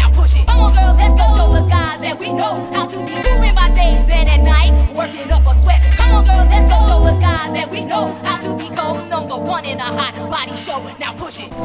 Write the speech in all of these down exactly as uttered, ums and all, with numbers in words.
now push it. Come on girls, let's go show the guys that we know how to be doing by day and at night, working up a sweat. Come on girls, let's go show the guys that we know how to become number one in a hot body show. Now push it.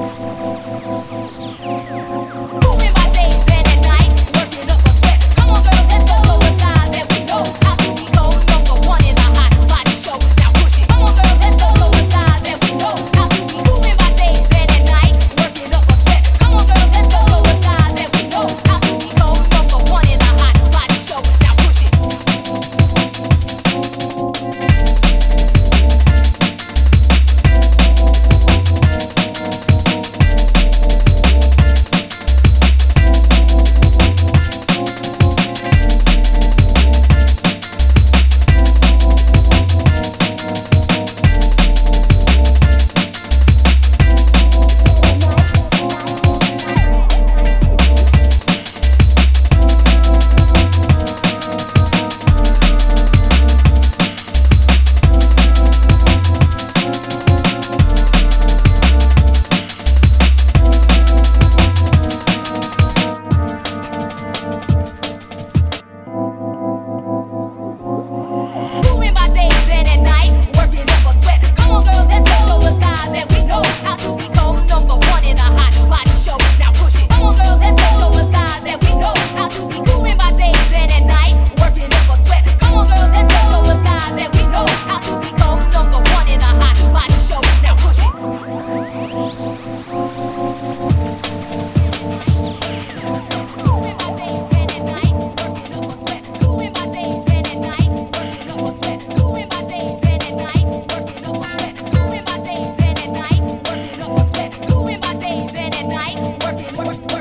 Moving by day and at night, working up a sweat. Come on girls, let's go show the guys that we know how to become number one in a hot body show. Now push it. Come on girls, let's go show the guys that we know how to be moving by day and at night, working up a sweat. Come on girls, let's go show the guys that we know how to become number one in a hot body show. Now push it.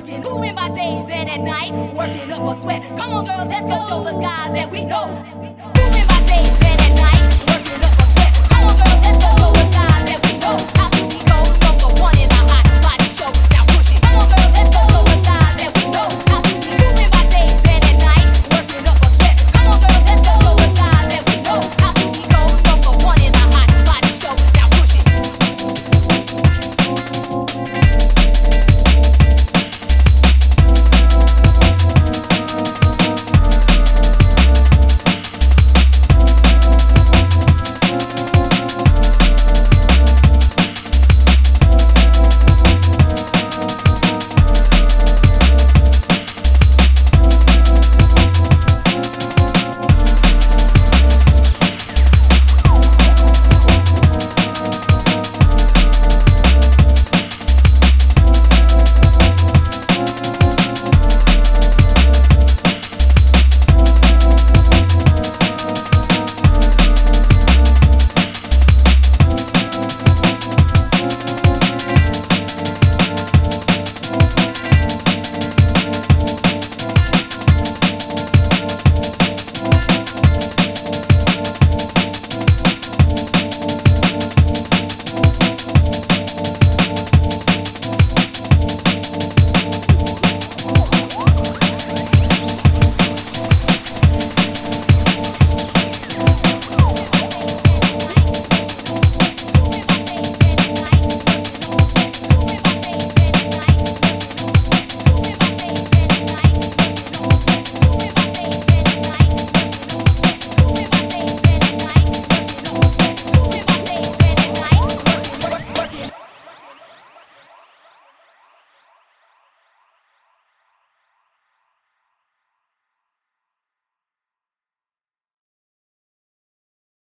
Working up a sweat. Come on, girls, let's go show the guys that we know.